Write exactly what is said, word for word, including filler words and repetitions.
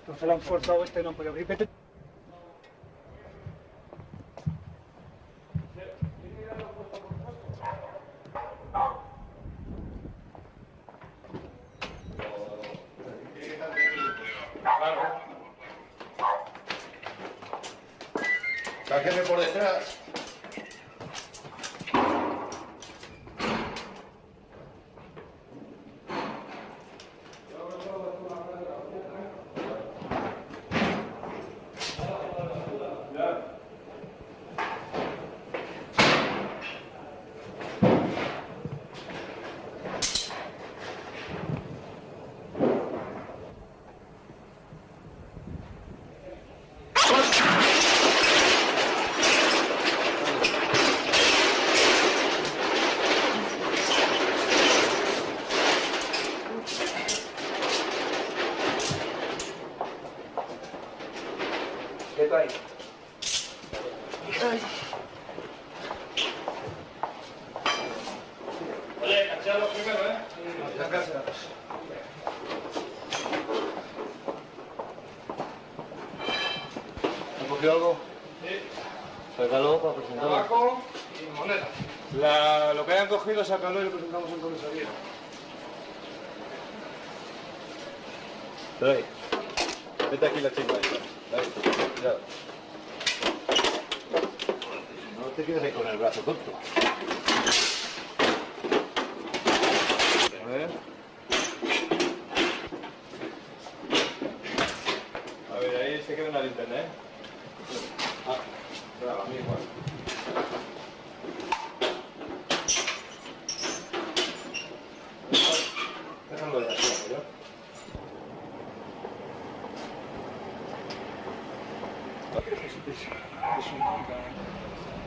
Entonces lo han forzado, este no han podido abrir. Vete. Sáqueme por detrás. Quieto ahí. Oye, cacharlos primero, ¿eh? La casa. ¿Has cogido algo? Sí. Sácalo para presentarlo. Tabaco y moneda. La, lo que hayan cogido, sácalo y lo presentamos en comisaría. Trae. Vete aquí la chimba. Dale, cuidado. No te quedes ahí con el brazo tonto. A ver. A ver, ahí se queda una linterna, ¿eh? Ah, claro, a mí igual. Déjalo de aquí, ¿no? Es un